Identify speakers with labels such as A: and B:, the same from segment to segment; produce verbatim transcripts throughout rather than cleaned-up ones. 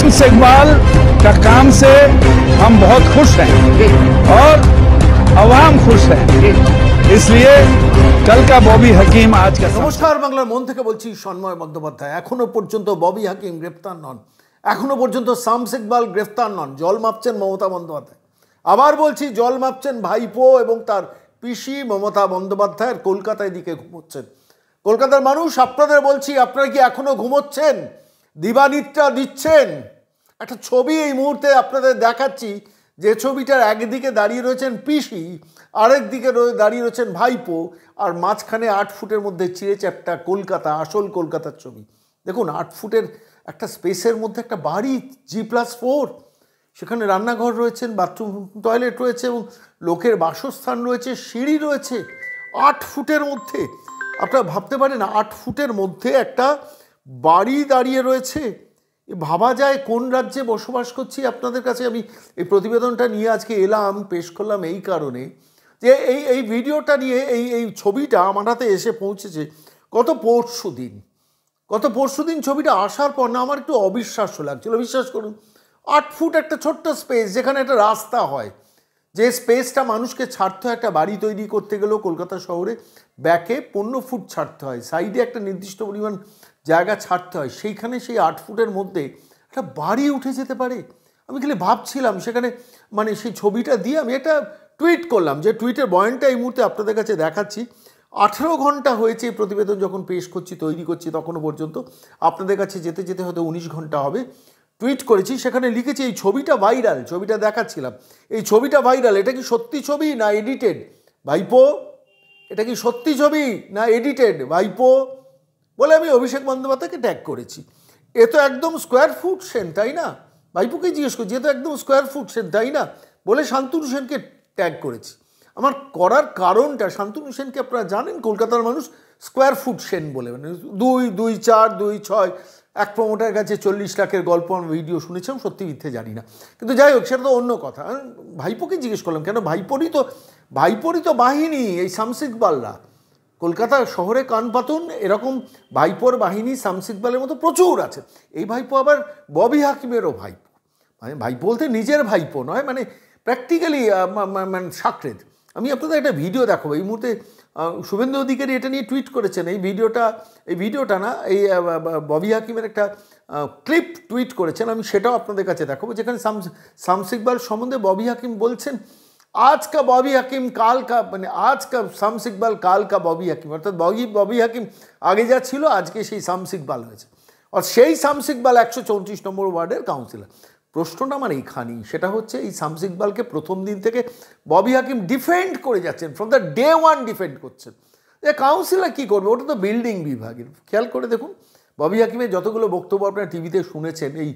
A: शाम सेगवाल का काम से हम बहुत खुश हैं और आवाम खुश है, इसलिए कल का बॉबी हकीम आज का।
B: नमस्कार बांगलार मन থেকে বলছি সন্ময় বন্দ্যোপাধ্যায়। এখনো পর্যন্ত ববি হাকিম গ্রেফতার নন, এখনো পর্যন্ত শাম সেগবাল গ্রেফতার নন। জল মাপছেন মমতা বন্দ্যোপাধ্যায়। আবার বলছি, জল মাপছেন ভাইপো এবং তার পিসি মমতা বন্দ্যোপাধ্যায় কলকাতায় দিকে ঘুমোচ্ছেন। কলকাতার মানুষ আপনাদের বলছি, আপনারা কি এখনো ঘুমোচ্ছেন? দিবানিদ্রা দিচ্ছেন? একটা ছবি এই মুহূর্তে আপনাদের দেখাচ্ছি, যে ছবিটার একদিকে দাঁড়িয়ে রয়েছেন পিসি, আরেক দিকে দাঁড়িয়ে রয়েছেন ভাইপো, আর মাঝখানে আট ফুটের মধ্যে চিড়ে চ্যাপ্টা কলকাতা, আসল কলকাতার ছবি। দেখুন, আট ফুটের একটা স্পেসের মধ্যে একটা বাড়ি, জি প্লাস ফোর, সেখানে রান্নাঘর রয়েছেন, বাথরুম টয়লেট রয়েছে এবং লোকের বাসস্থান রয়েছে, সিঁড়ি রয়েছে। আট ফুটের মধ্যে আপনারা ভাবতে পারেন, আট ফুটের মধ্যে একটা বাড়ি দাঁড়িয়ে রয়েছে। ভাবা যায় কোন রাজ্যে বসবাস করছি। আপনাদের কাছে আমি এই প্রতিবেদনটা নিয়ে আজকে এলাম, পেশ করলাম এই কারণে যে এই এই ভিডিওটা নিয়ে এই এই ছবিটা আমার হাতে এসে পৌঁছেছে গত পরশু দিন। গত পরশু দিন ছবিটা আসার পর না আমার একটু অবিশ্বাস্য লাগছিল। বিশ্বাস করুন, আট ফুট একটা ছোট্ট স্পেস, যেখানে একটা রাস্তা হয়, যে স্পেসটা মানুষকে ছাড়তে হয় একটা বাড়ি তৈরি করতে গেলেও কলকাতা শহরে ব্যাকে পনেরো ফুট ছাড়তে হয়, সাইডে একটা নির্দিষ্ট পরিমাণ জায়গা ছাড়তে হয়, সেইখানে সেই আট ফুটের মধ্যে একটা বাড়ি উঠে যেতে পারে। আমি খালি ভাবছিলাম, সেখানে মানে সেই ছবিটা দিয়ে আমি একটা টুইট করলাম, যে টুইটের বয়ানটা এই মুহূর্তে আপনাদের কাছে দেখাচ্ছি। আঠেরো ঘন্টা হয়েছে এই প্রতিবেদন যখন পেশ করছি, তৈরি করছি, তখনও পর্যন্ত আপনাদের কাছে যেতে যেতে হয়তো উনিশ ঘন্টা হবে। টুইট করেছি, সেখানে লিখেছি এই ছবিটা ভাইরাল, ছবিটা দেখাচ্ছিলাম, এই ছবিটা ভাইরাল, এটা কি সত্যি ছবি না এডিটেড ভাইপো? এটা কি সত্যি ছবি না এডিটেড ভাইপো? বলে আমি অভিষেক বন্দ্যোপাধ্যায়কে ট্যাগ করেছি। এ তো একদম স্কোয়ার ফুট সেন, তাই না? ভাইপোকে জিজ্ঞেস করছি, এ তো একদম স্কোয়ার ফুট সেন, তাই না? বলে শান্তনু সেনকে ট্যাগ করেছি। আমার করার কারণটা, শান্তনু সেনকে আপনারা জানেন, কলকাতার মানুষ স্কোয়ার ফুট সেন বলে, মানে দুই দুই চার দুই ছয়। এক প্রমোটার কাছে চল্লিশ লাখের গল্প আমি ভিডিও শুনেছিলাম, সত্যি মিথ্যে জানি না, কিন্তু যাই হোক, সেটা তো অন্য কথা। ভাইপোকে জিজ্ঞেস করলাম, কেন ভাইপোরই তো ভাইপোরই তো বাহিনী এই শাম সেগবালরা। কলকাতা শহরে কান পাতুন, এরকম ভাইপোর বাহিনী শাম সেগবালের মতো প্রচুর আছে। এই ভাইপো আবার ববি হাকিমেরও ভাইপো, মানে ভাইপো বলতে নিজের ভাইপো নয়, মানে প্র্যাকটিক্যালি মানে সাকরেদ। আমি আপনাদের একটা ভিডিও দেখাবো এই মুহূর্তে। শুভেন্দু অধিকারী এটা নিয়ে টুইট করেছেন। এই ভিডিওটা এই ভিডিওটা না এই ববি হাকিমের একটা ক্লিপ টুইট করেছেন, আমি সেটাও আপনাদের কাছে দেখাবো, যেখানে শাম শাম সেগবাল সম্বন্ধে ববি হাকিম বলছেন, आज का बॉबी हकीम काल का, মানে आज का শাম সেগবাল কাল কা ববি হাকিম, অর্থাৎ ববি ববি হাকিম আগে যা ছিল আজকে সেই শাম সেগবাল হয়েছে। আর সেই শাম সেগবাল একশো চৌত্রিশ নম্বর ওয়ার্ডের কাউন্সিলর। প্রশ্নটা আমার এইখানেই, সেটা হচ্ছে এই শাম সেগবালকে প্রথম দিন থেকে ববি হাকিম ডিফেন্ড করে যাচ্ছেন, from the day one defend করছেন। যে কাউন্সিলর কী করবে, ওটা তো বিল্ডিং বিভাগের। খেয়াল করে দেখুন, ববি হাকিমের যতগুলো বক্তব্য আপনারা টিভিতে শুনেছেন, এই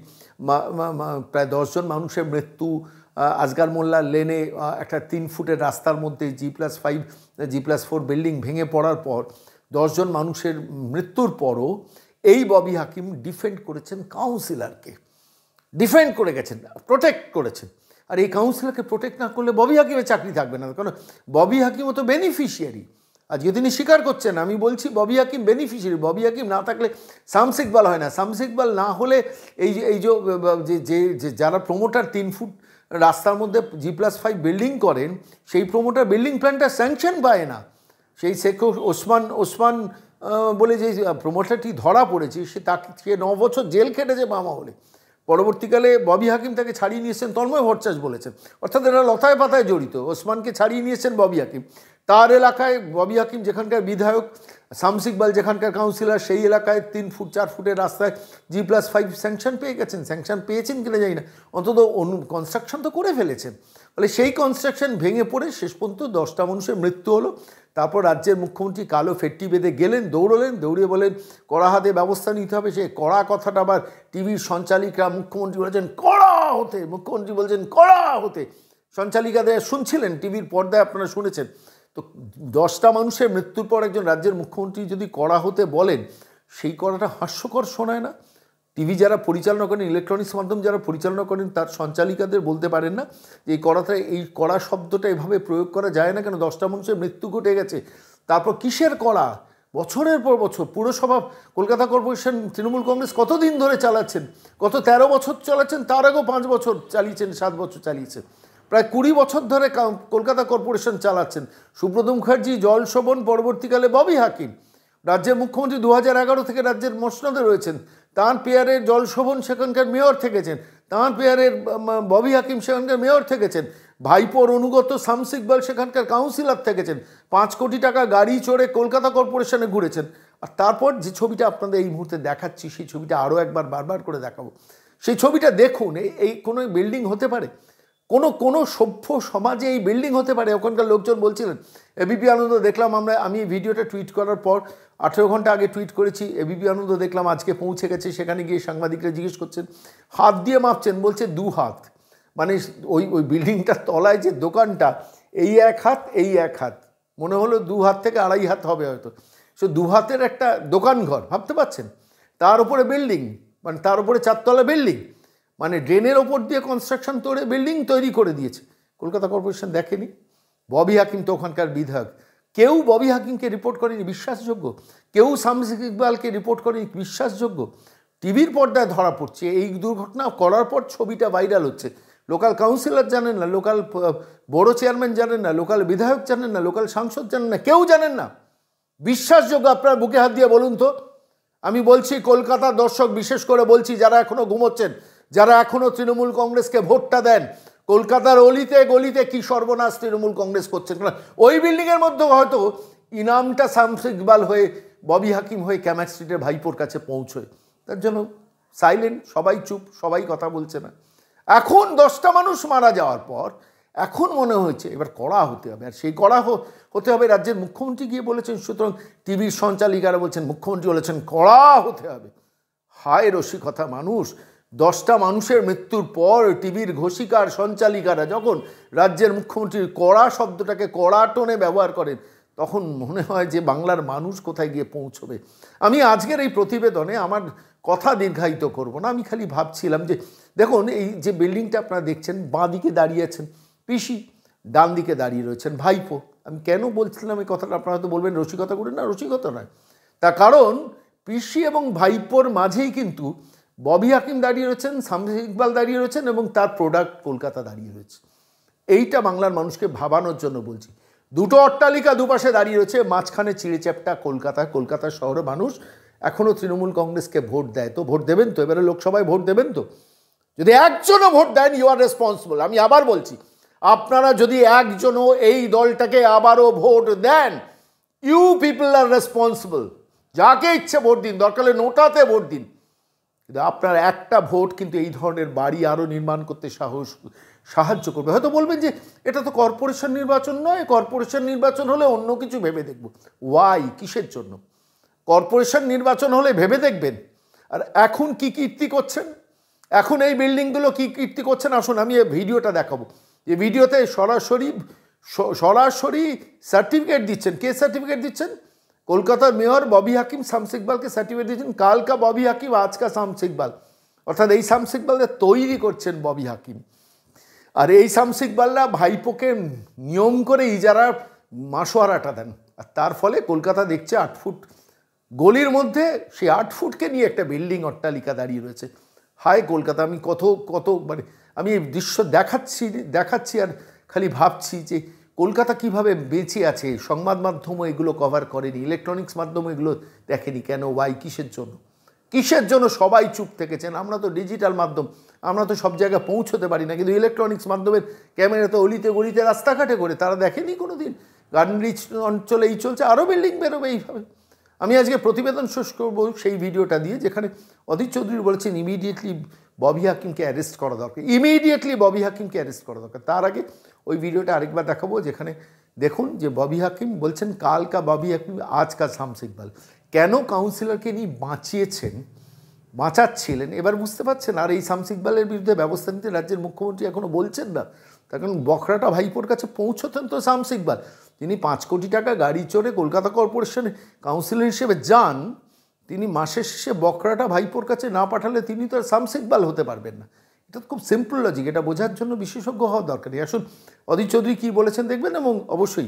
B: প্রায় দশজন মানুষের মৃত্যু, আজগার মোল্লা লেনে একটা তিন ফুটের রাস্তার মধ্যে G plus five G plus four building ভেঙে পড়ার পর দশজন মানুষের মৃত্যুর পরও এই ববি হাকিম ডিফেন্ড করেছেন কাউন্সিলরকে, ডিফেন্ড করে গেছেন, প্রোটেক্ট করেছেন। আর এই কাউন্সিলরকে প্রোটেক্ট না করলে ববি হাকিমের চাকরি থাকবে না, কারণ ববি হাকিমও তো বেনিফিশিয়ারি। আজকে তিনি স্বীকার করছেন, আমি বলছি ববি হাকিম বেনিফিশিয়ারি। ববি হাকিম না থাকলে শাম সেগবাল হয় না। শাম সেগবাল না হলে এই যে এই যে যে যারা প্রমোটার তিন ফুট রাস্তার মধ্যে জি প্লাস ফাইভ বিল্ডিং করেন, সেই প্রমোটার বিল্ডিং প্ল্যানটা স্যাংশন পায় না। সেই শেখ ওসমান ওসমান বলে যে প্রমোটারটি ধরা পড়েছে, সে তাকে সে ন বছর জেল খেটেছে বাম আমলে। পরবর্তীকালে ববি হাকিম তাকে ছাড়িয়ে নিয়েছেন, তন্ময় ভট্টাচার্য বলেছেন, অর্থাৎ এরা লতায় পাতায় জড়িত। ওসমানকে ছাড়িয়ে নিয়েছেন ববি হাকিম। তার এলাকায় ববি হাকিম যেখানকার বিধায়ক, শাম সেগবাল যেখানকার কাউন্সিলর, সেই এলাকায় তিন ফুট চার ফুটের রাস্তায় জি প্লাস ফাইভ স্যাংশন পেয়ে গেছেন। স্যাংশন পেয়েছেন কিনা জানি না, অন্তত অনু কনস্ট্রাকশন তো করে ফেলেছেন। ফলে সেই কনস্ট্রাকশন ভেঙে পড়ে শেষ পর্যন্ত দশটা মানুষের মৃত্যু হলো। তারপর রাজ্যের মুখ্যমন্ত্রী কালো ফেট্টি বেঁধে গেলেন, দৌড়লেন, দৌড়িয়ে বলেন কড়া হাতে ব্যবস্থা নিতে হবে। সেই কড়া কথাটা আবার টিভির সঞ্চালিকা, মুখ্যমন্ত্রী বলেছেন কড়া হতে, মুখ্যমন্ত্রী বলছেন কড়া হতে। সঞ্চালিকাদের শুনছিলেন, টিভির পর্দায় আপনারা শুনেছেন। তো দশটা মানুষের মৃত্যুর পর একজন রাজ্যের মুখ্যমন্ত্রী যদি কড়া হতে বলেন, সেই কড়াটা হাস্যকর শোনায় না? টিভি যারা পরিচালনা করেন, ইলেকট্রনিক্স মাধ্যম যারা পরিচালনা করেন, তার সঞ্চালিকাদের বলতে পারেন না যে এই কড়াটা, এই কড়া শব্দটা এভাবে প্রয়োগ করা যায় না কেন? দশটা মানুষের মৃত্যু ঘটে গেছে, তারপর কিসের কড়া? বছরের পর বছর পুরসভা কলকাতা কর্পোরেশন তৃণমূল কংগ্রেস কতদিন ধরে চালাচ্ছেন, কত তেরো বছর চালাচ্ছেন, তার আগেও পাঁচ বছর চালিয়েছেন, সাত বছর চালিয়েছেন, প্রায় কুড়ি বছর ধরে কলকাতা কর্পোরেশন চালাচ্ছেন সুব্রত মুখার্জি, জল শোভন, পরবর্তীকালে ববি হাকিম। রাজ্যের মুখ্যমন্ত্রী দু হাজার এগারো থেকে রাজ্যের মসনদে রয়েছেন। তাঁর পেয়ারের জল শোভন সেখানকার মেয়র থেকেছেন, তাঁর পেয়ারের ববি হাকিম সেখানকার মেয়র থেকেছেন, ভাইপোর অনুগত শামস ইকবাল সেখানকার কাউন্সিলর থেকেছেন, পাঁচ কোটি টাকা গাড়ি চড়ে কলকাতা কর্পোরেশনে ঘুরেছেন। আর তারপর যে ছবিটা আপনাদের এই মুহূর্তে দেখাচ্ছি, সেই ছবিটা আরও একবার বারবার করে দেখাবো। সেই ছবিটা দেখুন, এই কোনো বিল্ডিং হতে পারে? কোনো কোনো সভ্য সমাজে এই বিল্ডিং হতে পারে? ওখানকার লোকজন বলছিলেন। এবিপি আনন্দ দেখলাম আমরা, আমি এই ভিডিওটা টুইট করার পর আঠেরো ঘন্টা আগে টুইট করেছি, এবিপি আনন্দ দেখলাম আজকে পৌঁছে গেছে, সেখানে গিয়ে সাংবাদিকরা জিজ্ঞেস করছেন, হাত দিয়ে মাপছেন, বলছে দু হাত, মানে ওই ওই বিল্ডিংটার তলায় যে দোকানটা, এই এক হাত এই এক হাত, মনে হলো দু হাত থেকে আড়াই হাত হবে হয়তো। সে দু হাতের একটা দোকান ঘর, ভাবতে পারছেন? তার উপরে বিল্ডিং, মানে তার উপরে চারতলা বিল্ডিং, মানে ড্রেনের ওপর দিয়ে কনস্ট্রাকশন করে বিল্ডিং তৈরি করে দিয়েছে। কলকাতা কর্পোরেশন দেখেনি? ববি হাকিম তো ওখানকার বিধায়ক, কেউ ববি হাকিমকে রিপোর্ট করেনি বিশ্বাসযোগ্য, কেউ শামস ইকবালকে রিপোর্ট করেনি বিশ্বাসযোগ্য। টিভির পর্দায় ধরা পড়ছে, এই দুর্ঘটনা করার পর ছবিটা ভাইরাল হচ্ছে। লোকাল কাউন্সিলর জানেন না, লোকাল বড় চেয়ারম্যান জানেন না, লোকাল বিধায়ক জানেন না, লোকাল সাংসদ জানেন না, কেউ জানেন না। বিশ্বাসযোগ্য আপনার বুকে হাত দিয়ে বলুন তো। আমি বলছি কলকাতার দর্শক, বিশেষ করে বলছি যারা এখনও ঘুমোচ্ছেন, যারা এখনও তৃণমূল কংগ্রেসকে ভোটটা দেন, কলকাতার অলিতে গলিতে কি সর্বনাশ তৃণমূল কংগ্রেস করছেন। ওই বিল্ডিংয়ের মধ্যে হয়তো ইনামটা শামস ইকবাল হয়ে, ববি হাকিম হয়ে ক্যামাক স্ট্রিটের ভাইপোর কাছে পৌঁছয়, তার জন্য সাইলেন্ট, সবাই চুপ, সবাই কথা বলছে না। এখন দশটা মানুষ মারা যাওয়ার পর এখন মনে হয়েছে এবার কড়া হতে হবে, আর সেই কড়া হতে হবে রাজ্যের মুখ্যমন্ত্রী গিয়ে বলেছেন। সুতরাং টিভির সঞ্চালিকারা বলছেন, মুখ্যমন্ত্রী বলেছেন কড়া হতে হবে। হায় রসিকতা মানুষ, দশটা মানুষের মৃত্যুর পর টিভির ঘোষিকার সঞ্চালিকারা যখন রাজ্যের মুখ্যমন্ত্রীর কড়া শব্দটাকে কড়া টোনে ব্যবহার করেন, তখন মনে হয় যে বাংলার মানুষ কোথায় গিয়ে পৌঁছবে। আমি আজকের এই প্রতিবেদনে আমার কথা দীর্ঘায়িত করব না, আমি খালি ভাবছিলাম যে দেখুন, এই যে বিল্ডিংটা আপনারা দেখছেন, বাঁ দিকে দাঁড়িয়েছেন পিসি, ডান দিকে দাঁড়িয়ে রয়েছেন ভাইপো। আমি কেন বলছিলাম এই কথাটা, আপনারা হয়তো বলবেন রসিকতা করে, না রসিকতা নয়। তার কারণ পিসি এবং ভাইপোর মাঝেই কিন্তু ববি হাকিম দাঁড়িয়ে রয়েছেন, শামস ইকবাল দাঁড়িয়ে রয়েছেন, এবং তার প্রোডাক্ট কলকাতা দাঁড়িয়ে রয়েছে। এইটা বাংলার মানুষকে ভাবানোর জন্য বলছি। দুটো অট্টালিকা দুপাশে দাঁড়িয়ে রয়েছে, মাঝখানে চিড়েচ্যাপ্টা কলকাতা। কলকাতার শহরে মানুষ এখনও তৃণমূল কংগ্রেসকে ভোট দেয়, তো ভোট দেবেন তো, এবারে লোকসভায় ভোট দেবেন তো। যদি একজনও ভোট দেন, ইউ আর রেসপন্সিবল। আমি আবার বলছি, আপনারা যদি একজনও এই দলটাকে আবারও ভোট দেন, ইউ পিপল আর রেসপন্সিবল। যাকে ইচ্ছে ভোট দিন, দরকার হলে নোটাতে ভোট দিন, কিন্তু আপনার একটা ভোট কিন্তু এই ধরনের বাড়ি আরও নির্মাণ করতে সাহস সাহায্য করবে। হয়তো বলবেন যে এটা তো কর্পোরেশন নির্বাচন নয়, কর্পোরেশন নির্বাচন হলে অন্য কিছু ভেবে দেখব। ওয়াই, কিসের জন্য? কর্পোরেশন নির্বাচন হলে ভেবে দেখবেন। আর এখন কি কীর্তি করছেন, এখন এই বিল্ডিংগুলো কি কীর্তি করছেন, আসুন আমি এই ভিডিওটা দেখাবো। এই ভিডিওতে সরাসরি সরাসরি সার্টিফিকেট দিচ্ছেন। কে সার্টিফিকেট দিচ্ছেন? কলকাতার মেয়র ববি হাকিম শামস ইকবালকে সার্টিফিকেট দিচ্ছেন। কালকা ববি হাকিম, আজকা শামস ইকবাল, অর্থাৎ এই শামস ইকবালদের তৈরি করছেন ববি হাকিম। আর এই শামস ইকবালরা ভাইপোকে নিয়ম করে ইজারা মাসোয়ারাটা দেন, আর তার ফলে কলকাতা দেখছে আট ফুট গলির মধ্যে সেই আট ফুটকে নিয়ে একটা বিল্ডিং অট্টালিকা দাঁড়িয়ে রয়েছে। হায় কলকাতা, আমি কত কত মানে আমি এই দৃশ্য দেখাচ্ছি দেখাচ্ছি আর খালি ভাবছি যে কলকাতা কিভাবে বেঁচে আছে। সংবাদ মাধ্যমও এগুলো কভার করেনি, ইলেকট্রনিক্স মাধ্যম এগুলো দেখেনি। কেন? ওয়াই, কিসের জন্য? কিসের জন্য সবাই চুপ থেকেছেন? আমরা তো ডিজিটাল মাধ্যম, আমরা তো সব জায়গায় পৌঁছতে পারি না, কিন্তু ইলেকট্রনিক্স মাধ্যমের ক্যামেরা তো অলিতে গলিতে রাস্তাঘাটে করে, তারা দেখেনি কোনো দিন? গার্ডেন রিচ অঞ্চলে এই চলছে, আরও বিল্ডিং বেরোবে এইভাবে। আমি আজকে প্রতিবেদন শেষ করব সেই ভিডিওটা দিয়ে, যেখানে অধীর চৌধুরী বলেছেন ইমিডিয়েটলি ববি হাকিমকে অ্যারেস্ট করা দরকার, ইমিডিয়েটলি ববি হাকিমকে অ্যারেস্ট করা দরকার। তার আগে ওই ভিডিওটা আরেকবার দেখাবো, যেখানে দেখুন যে ববি হাকিম বলছেন কালকা ববি হাকিম, আজকা শামস ইকবাল। কেন কাউন্সিলরকে নিয়ে বাঁচিয়েছেন, বাঁচাচ্ছিলেন, এবার বুঝতে পারছেন। আর এই শামস ইকবালের বিরুদ্ধে ব্যবস্থা নিতে রাজ্যের মুখ্যমন্ত্রী এখনও বলছেন না, তার কারণ বখরাটা ভাইপোর কাছে পৌঁছতেন তো শামস ইকবাল। তিনি পাঁচ কোটি টাকা গাড়ি চড়ে কলকাতা কর্পোরেশনে কাউন্সিলর হিসেবে যান, তিনি মাসের শেষে বখরাটা ভাইপোর কাছে না পাঠালে তিনি তো আর শামস ইকবাল হতে পারবেন না। এটা খুব সিম্পল লজিক, এটা বোঝার জন্য বিশেষজ্ঞ হওয়া দরকার নেই। আসুন অধীর চৌধুরী কী বলেছেন দেখবেন, এবং অবশ্যই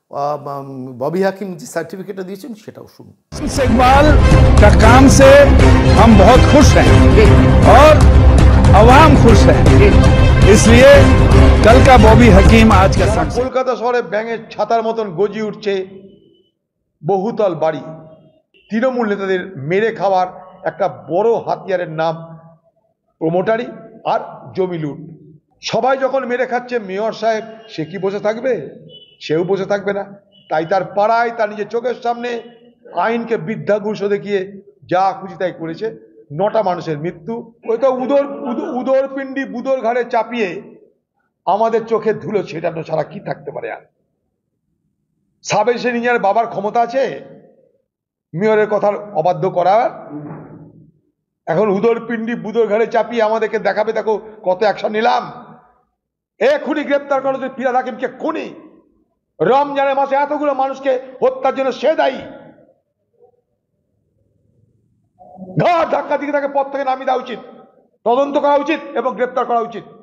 B: ববি হাকিম যে সার্টিফিকেটটা দিয়েছেন সেটাও শুনুন।
A: इकबाल का काम से हम बहुत खुश हैं और अवाम खुश है, इसलिए कल का बॉबी हकीम आज का संसद।
C: কলকাতা শহরে ব্যাঙের ছাতার মতন গজি উঠছে বহুতল বাড়ি। তৃণমূল নেতাদের মেরে খাওয়ার একটা বড় হাতিয়ারের নাম প্রমোটারি আর জমি লুট। সবাই যখন মেরে খাচ্ছে, মেয়র সাহেব সে কি বসে থাকবে? সেও বসে থাকবে না। তাই তার পাড়ায় তার নিজের চোখের সামনে আইনকে বৃদ্ধাঘুষ দেখিয়ে যা খুশি তাই করেছে। নটা মানুষের মৃত্যু। ওই তো উদর উদর পিণ্ডি বুদর ঘাড়ে চাপিয়ে আমাদের চোখের ধুলো ছেটানো ছাড়া কি থাকতে পারে? আর সাব ইঞ্জিনিয়ার বাবার ক্ষমতা আছে মেয়রের কথার অবাধ্য করার? এখন উদর পিণ্ডি বুদর ঘাড়ে চাপিয়ে আমাদেরকে দেখাবে দেখো কত অ্যাকশন নিলাম। এখনই গ্রেপ্তার করো ফিরহাদ হাকিমকে। খুনি রমজানের মাসে এতগুলো মানুষকে হত্যার জন্য সে দায়ী। ঘাট ধাক্কা দিকে তাকে পথ থেকে নামিয়ে দেওয়া উচিত, তদন্ত করা উচিত এবং গ্রেপ্তার করা উচিত।